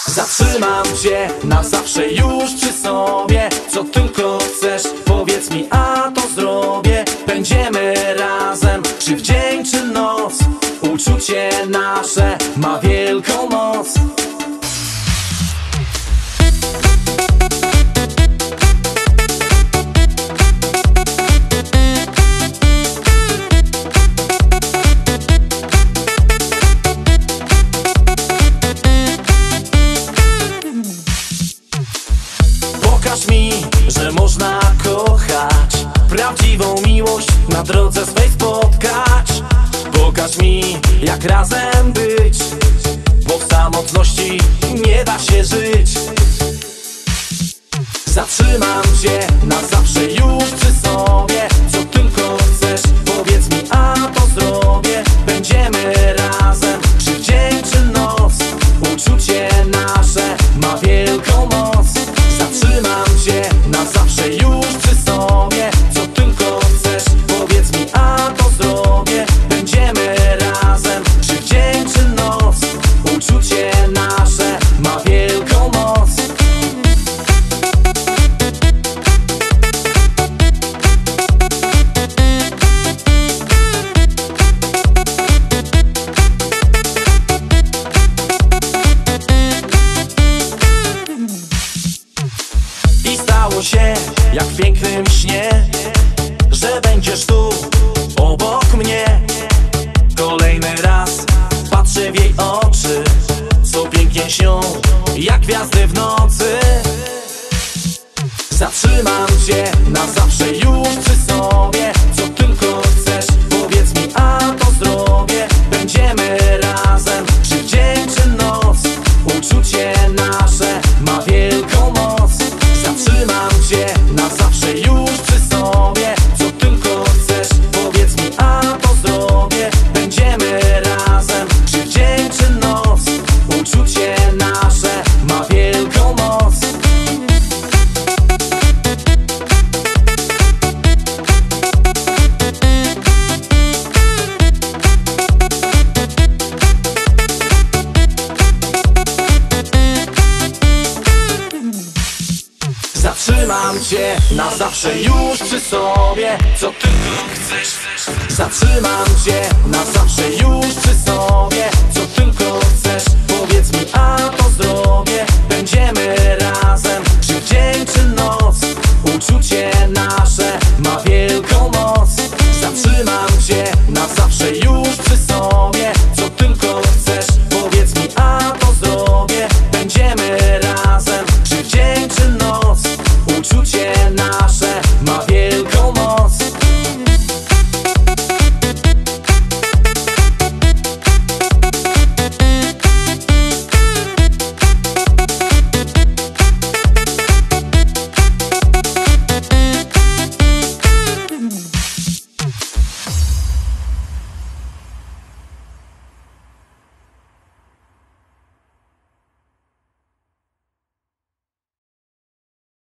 Zatrzymam cię na zawsze już przy sobie. Co tylko chcesz, powiedz mi, a to zrobię. Będziemy razem, czy w dzień, czy noc. Uczucie nasze ma wielką moc. Pokaż mi, że można kochać, prawdziwą miłość na drodze swej spotkać. Pokaż mi, jak razem być, bo w samotności nie da się żyć. Zatrzymam cię na zawsze już przy sobie. Co tylko chcesz, powiedz mi, a to zrobię. Będziemy razem, czy w dzień, czy noc. Uczucie nasze ma wielką moc. Zatrzymam cię na zawsze już przy sobie. Co tylko chcesz, powiedz mi, a to zrobię. Będziemy razem, czy w dzień, czy noc. Uczucie nasze ma wielką moc. I stało się jak w pięknym śnie, że będziesz tu obok mnie. Kolejny raz patrzę w jej oczy, co pięknie śnią jak gwiazdy w nocy. Zatrzymam cię na zawsze już przy sobie. Co tylko chcesz, powiedz mi, a to zrobię. Będziemy razem, czy w dzień, czy noc. Uczucie nasze ma wielką moc. Zatrzymam cię na zawsze już przy sobie. Co tylko chcesz, powiedz mi, a to zrobię. Będziemy razem, czy w dzień, czy noc. Uczucie nasze ma wielką moc. Zatrzymam cię na zawsze już przy sobie. Co tylko chcesz. Zatrzymam cię na zawsze już przy sobie. Co tylko chcesz.